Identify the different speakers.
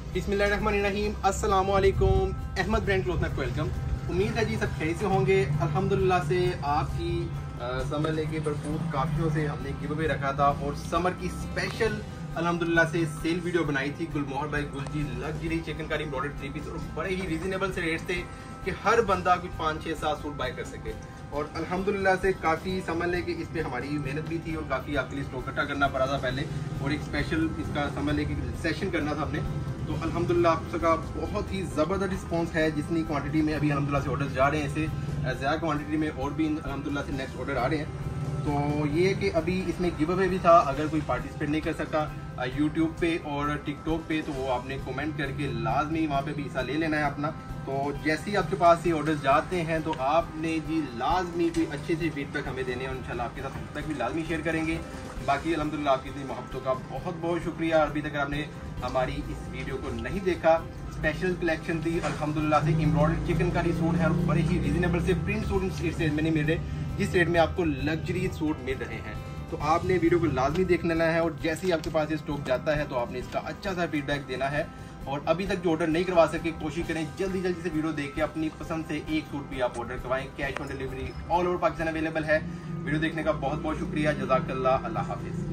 Speaker 1: बिस्मिल्लाहिर्रहमानिर्रहीम, अस्सलाम वालेकुम। अहमद ब्रांड क्लॉथ में वेलकम। उम्मीद है जी सब खैर से होंगे। अल्हम्दुलिल्लाह से आपकी समर लेके भरपूर काफियों से हमने गिव अवे रखा था और समर की स्पेशल अल्हम्दुलिल्लाह से सेल वीडियो बनाई थी। Gulmohar by Gulji luxury chikankari embroidered 3 piece और बड़े ही रीजनेबल से रेट्स थे कि हर बंदा कुछ 5, 6, 7 सूट बाय कर सके। और अल्हम्दुलिल्लाह से काफ़ी समझ लें कि इस पे हमारी मेहनत भी थी और काफ़ी आपके लिए स्टॉक इकट्ठा करना पड़ा था पहले, और एक स्पेशल इसका समझ लें कि सेशन करना था हमने। तो अल्हम्दुलिल्लाह आप सबका बहुत ही ज़बरदस्त रिस्पांस है। जितनी क्वांटिटी में अभी अल्हम्दुलिल्लाह से ऑर्डर जा रहे हैं, इससे ज़्यादा क्वांटिटी में और भी अल्हम्दुलिल्लाह से नेक्स्ट ऑर्डर आ रहे हैं। तो ये कि अभी इसमें गिव अवे भी था, अगर कोई पार्टिसिपेट नहीं कर सकता यूट्यूब पे और टिकटॉक पे तो वो आपने कमेंट करके लाजमी वहाँ पे भी हिस्सा ले लेना है अपना। तो जैसे ही आपके पास ये ऑर्डर्स जाते हैं तो आपने जी लाजमी कोई अच्छे से फीडबैक हमें देने हैं और इंशाल्लाह आपके साथ फीडबैक भी लाजमी शेयर करेंगे। बाकी अल्हम्दुलिल्लाह आपकी इतनी मोहब्बतों का बहुत बहुत शुक्रिया। अभी तक आपने हमारी इस वीडियो को नहीं देखा, स्पेशल कलेक्शन थी अल्हम्दुलिल्लाह से। एम्ब्रॉयडर्ड चिकनकारी सूट है और बड़े ही रीजनेबल से प्रिंट सूट इस रेट में नहीं मिल रहे जिस रेट में आपको लग्जरी सूट मिल रहे हैं। तो आपने वीडियो को लाजमी देख लेना है और जैसे ही आपके पास ये स्टॉक जाता है तो आपने इसका अच्छा सा फीडबैक देना है। और अभी तक जो ऑर्डर नहीं करवा सके कोशिश करें जल्दी जल्दी से वीडियो देख के अपनी पसंद से एक सूट भी आप ऑर्डर करवाएं। Cash on delivery all over Pakistan available है। वीडियो देखने का बहुत बहुत शुक्रिया। जज़ाकल्लाह। अल्लाह हाफिज़।